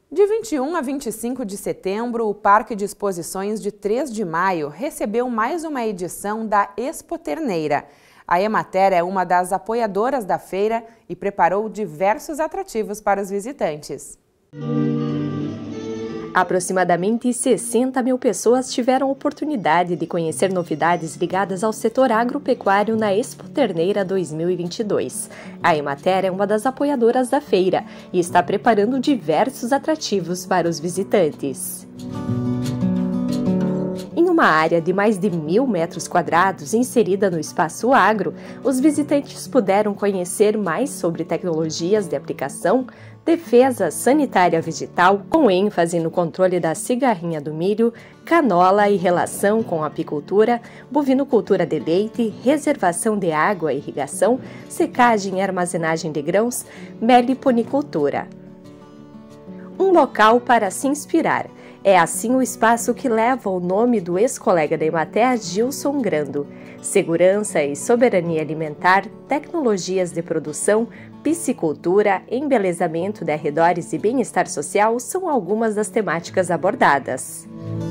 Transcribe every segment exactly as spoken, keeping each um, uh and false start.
De vinte e um a vinte e cinco de setembro, o Parque de Exposições de três de maio recebeu mais uma edição da Expoterneira. A Emater é uma das apoiadoras da feira e preparou diversos atrativos para os visitantes. Aproximadamente sessenta mil pessoas tiveram oportunidade de conhecer novidades ligadas ao setor agropecuário na Expoterneira dois mil e vinte e dois. A Emater é uma das apoiadoras da feira e está preparando diversos atrativos para os visitantes. Em uma área de mais de mil metros quadrados inserida no espaço agro, os visitantes puderam conhecer mais sobre tecnologias de aplicação, defesa sanitária vegetal, com ênfase no controle da cigarrinha do milho, canola e relação com apicultura, bovinocultura de leite, reservação de água e irrigação, secagem e armazenagem de grãos, meliponicultura. Um local para se inspirar. É assim o espaço que leva o nome do ex-colega da Emater, Gilson Grando. Segurança e soberania alimentar, tecnologias de produção, piscicultura, embelezamento de arredores e bem-estar social são algumas das temáticas abordadas.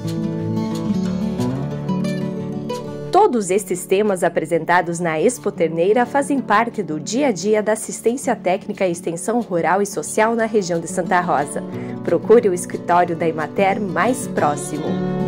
Todos estes temas apresentados na Expoterneira fazem parte do dia a dia da assistência técnica e extensão rural e social na região de Santa Rosa. Procure o escritório da Emater mais próximo.